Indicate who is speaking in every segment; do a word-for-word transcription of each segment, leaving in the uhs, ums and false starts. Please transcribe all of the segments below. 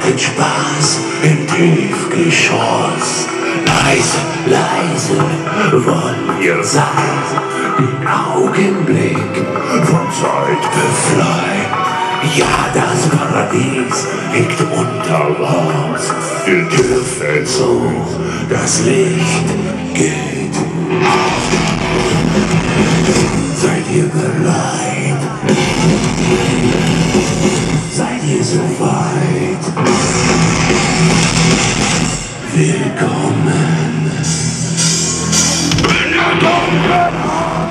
Speaker 1: den Spaß im Tiefgeschoss. Leise, leise wollen wir sein, den Augenblick von Zeit befreien. Ja, das Paradies liegt unter uns, die Tür fällt zu, das Licht geht auf. Seid ihr bereit? Seid ihr soweit? Willkommen in der Dunkelheit.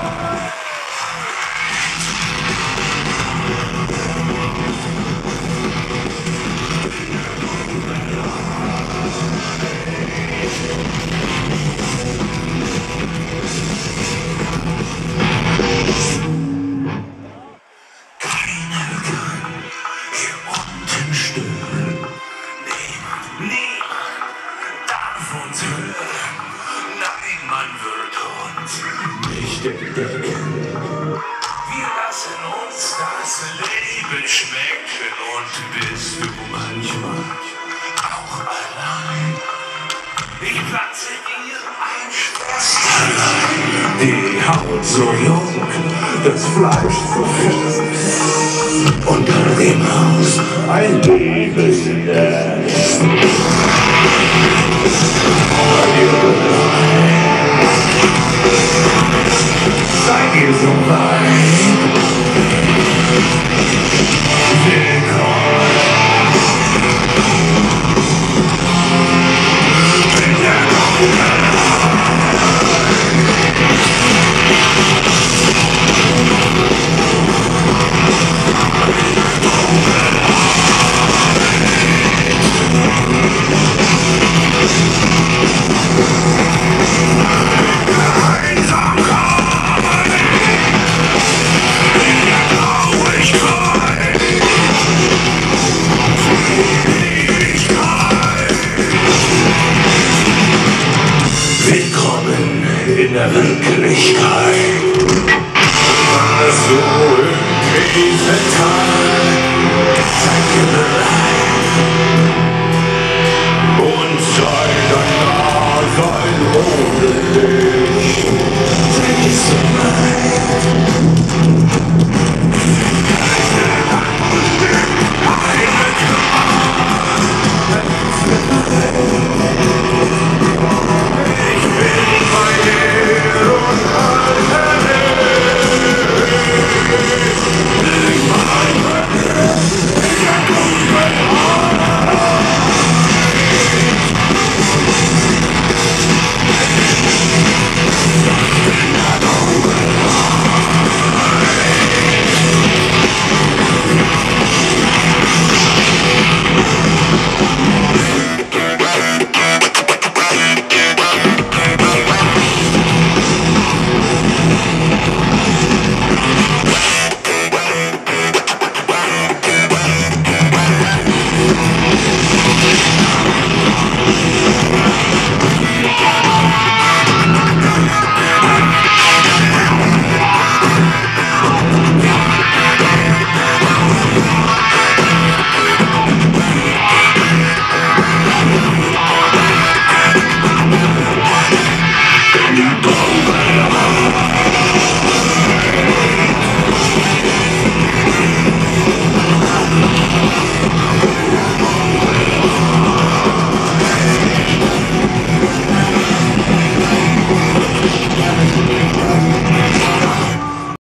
Speaker 1: Nein, man wird uns nicht entdecken. Wir lassen uns das Leben schmecken. Und bist du manchmal auch allein? Ich platze dir ein Schwesterlein. Die Haut so jung, das Fleisch so fest. Unter dem Haus ein Liebesnest. Seid ihr soweit? Willkommen in der Dunkelheit. In der Wirklichkeit warst du im tiefen Tal. Seid ihr bereit? Und sein Dasein ohne